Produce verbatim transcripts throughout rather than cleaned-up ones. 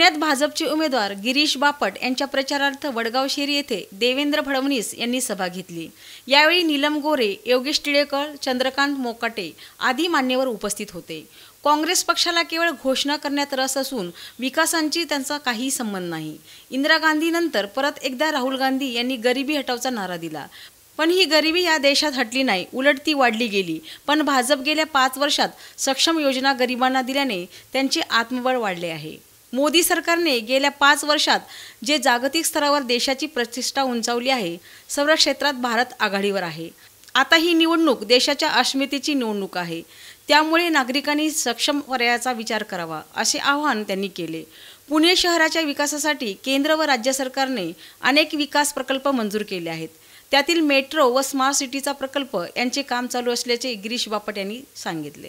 पुण्यात भाजपचे उमेदवार गिरीश बापट यांच्या प्रचारार्थ वडगाव शेरी येथे देवेंद्र फडणवीस यांनी सभा घेतली। यावेळी नीलम गोरे, योगेश टिळेकर, चंद्रकांत मोकाटे आदी मान्यवर उपस्थित होते। काँग्रेस पक्षाला केवळ घोषणा करण्यात रस असून विकासांची त्यांचा काही संबंध नाही। इंदिरा गांधी नंतर परत एकदा राहुल गांधी यांनी गरिबी हटवचा नारा दिला, पण ही गरिबी या देशात हटली नाही, उलट ती वाढली गेली। पण भाजप गेल्या पाच वर्षात सक्षम योजना गरिबांना दिल्याने त्यांचे आत्मबळ वाढले आहे। मोदी सरकारने गेल्या पाच वर्षात जे जागतिक स्तरावर देशाची प्रतिष्ठा उंचावली आहे, सर्व क्षेत्रात भारत आघाडीवर आहे। आता ही निवडणूक देशाच्या अस्मितेची निवडणूक आहे, त्यामुळे नागरिकांनी सक्षम पर्यायाचा विचार करावा, असे आवाहन त्यांनी केले। पुणे शहराच्या विकासासाठी केंद्र व राज्य सरकारने अनेक विकास प्रकल्प मंजूर केले आहेत। त्यातील मेट्रो व स्मार्ट सिटीचा प्रकल्प यांचे काम चालू असल्याचे गिरीश बापट यांनी सांगितले।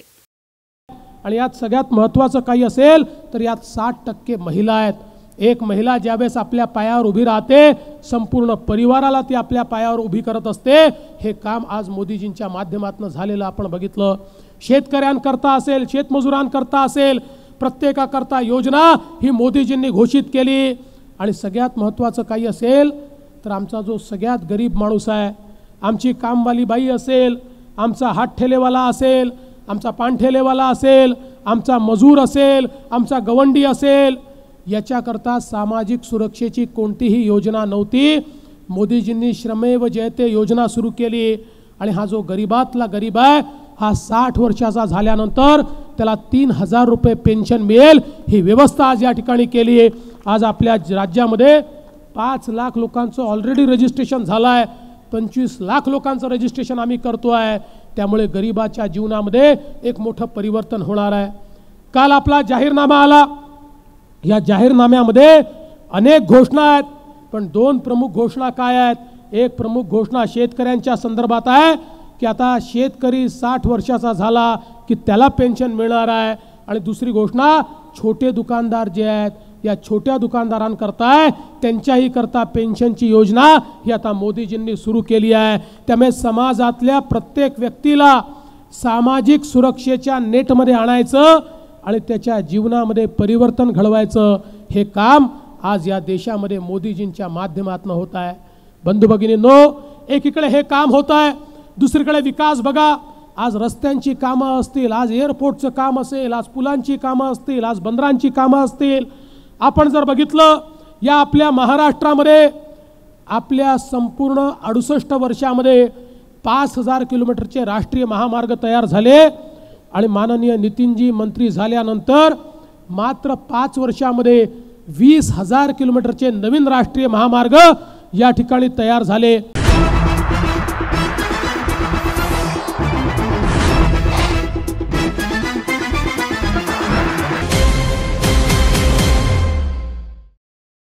आणि यात सगळ्यात महत्त्वाचं काही असेल तर यात साठ टक्के महिला आहेत। एक महिला ज्यावेळेस आपल्या पायावर उभी राहते, संपूर्ण परिवाराला ती आपल्या पायावर उभी करत असते। हे काम आज मोदीजींच्या माध्यमातून झालेलं आपण बघितलं। शेतकऱ्यांकरता असेल, शेतमजुरांकरता असेल, प्रत्येकाकरता योजना ही मोदीजींनी घोषित केली। आणि सगळ्यात महत्त्वाचं काही असेल तर आमचा जो सगळ्यात गरीब माणूस आहे, आमची कामवाली बाई असेल, आमचा हात ठेलेवाला असेल, आमचा पानठेलेवाला असेल, आमचा मजूर असेल, आमचा गवंडी असेल, याच्याकरता सामाजिक सुरक्षेची कोणतीही योजना नव्हती। मोदीजींनी श्रमेव जयते योजना सुरू केली। आणि हा जो गरीबातला गरीब आहे, हा साठ वर्षाचा झाल्यानंतर त्याला तीन हजार रुपये पेन्शन मिळेल, ही व्यवस्था आज या ठिकाणी केली आहे। आज आपल्या राज्यामध्ये पाच लाख लोकांचं ऑलरेडी रजिस्ट्रेशन झालं आहे, पंचवीस लाख लोकांचं रजिस्ट्रेशन आम्ही करतो आहे। त्यामुळे गरिबाच्या जीवनामध्ये एक मोठं परिवर्तन होणार आहे। काल आपला जाहीरनामा आला, या जाहीरनाम्यामध्ये अनेक घोषणा आहेत, पण दोन प्रमुख घोषणा काय आहेत? एक प्रमुख घोषणा शेतकऱ्यांच्या संदर्भात आहे की आता शेतकरी साठ वर्षाचा झाला की त्याला पेन्शन मिळणार आहे। आणि दुसरी घोषणा छोटे दुकानदार जे आहेत, या छोट्या दुकानदारांकरता आहे, त्यांच्याही करता पेन्शनची योजना ही आता मोदीजींनी सुरू केली आहे। त्यामुळे समाजातल्या प्रत्येक व्यक्तीला सामाजिक सुरक्षेच्या नेटमध्ये आणायचं आणि त्याच्या जीवनामध्ये परिवर्तन घडवायचं, हे काम आज या देशामध्ये मोदीजींच्या माध्यमातून होत आहे। बंधू भगिनींनो, एकीकडे हे काम होत आहे, दुसरीकडे विकास बघा। आज रस्त्यांची कामं असतील, आज एअरपोर्टचं काम असेल, आज पुलांची कामं असतील, आज बंदरांची कामं असतील। आपण जर बघितलं, या आपल्या महाराष्ट्रामध्ये आपल्या संपूर्ण अडुसष्ट वर्षामध्ये पाच हजार किलोमीटरचे राष्ट्रीय महामार्ग तयार झाले। आणि माननीय नितीनजी मंत्री झाल्यानंतर मात्र पाच वर्षामध्ये वीस हजार किलोमीटरचे नवीन राष्ट्रीय महामार्ग या ठिकाणी तयार झाले।